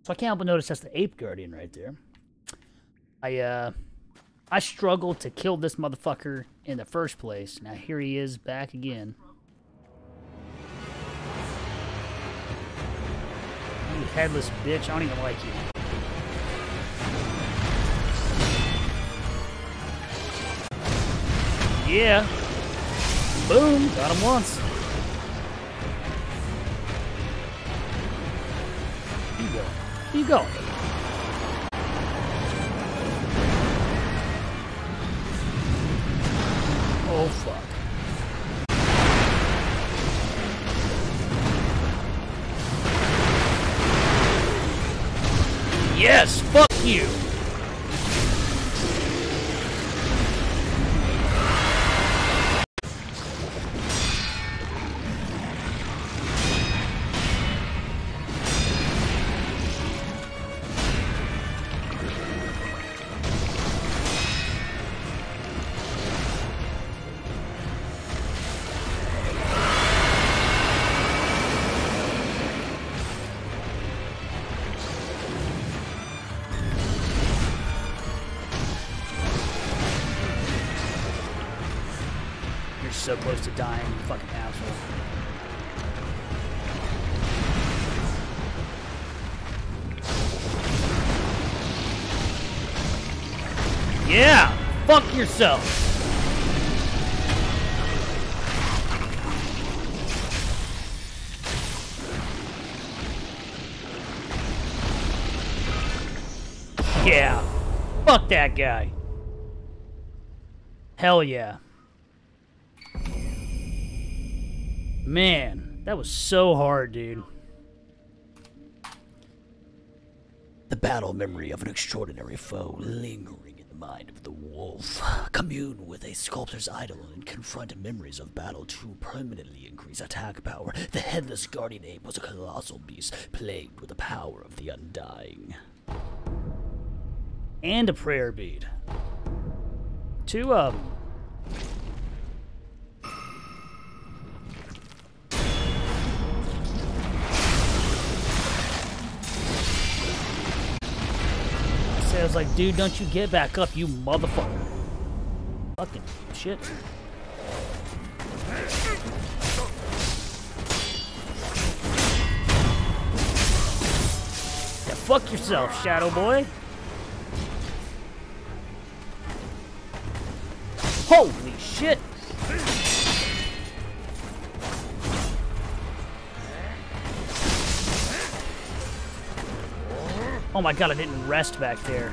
So I can't help but notice that's the Ape Guardian right there. I struggled to kill this motherfucker in the first place. Now here he is back again. You headless bitch, I don't even like you. Yeah. Boom, got him once. Where you going? Where you going? Oh, fuck. Yes, fuck you. You're so close to dying, you fucking asshole. Yeah! Fuck yourself! Yeah! Fuck that guy! Hell yeah. Man, that was so hard, dude. The battle memory of an extraordinary foe lingering in the mind of the wolf. Commune with a sculptor's idol and confront memories of battle to permanently increase attack power. The headless guardian ape was a colossal beast plagued with the power of the undying. And a prayer bead. 2 of them. I was like, dude, don't you get back up, you motherfucker. Fucking shit. Yeah, fuck yourself, Shadow Boy. Holy shit. Oh my god, I didn't rest back there.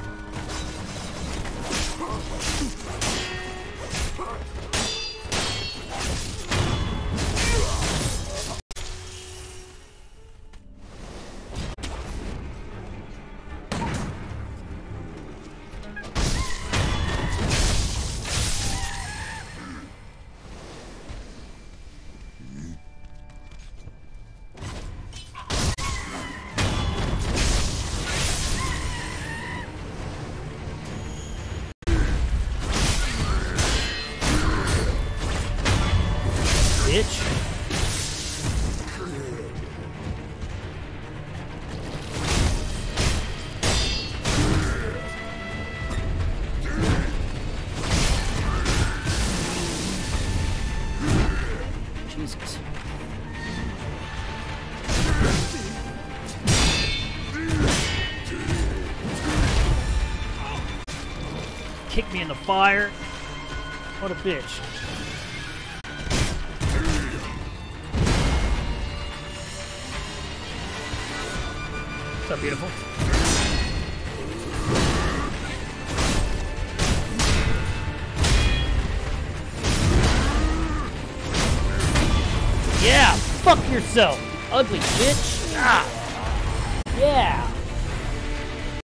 Bitch. Jesus. Kick me in the fire. What a bitch. What's up, beautiful? Yeah, fuck yourself, ugly bitch. Ah. Yeah.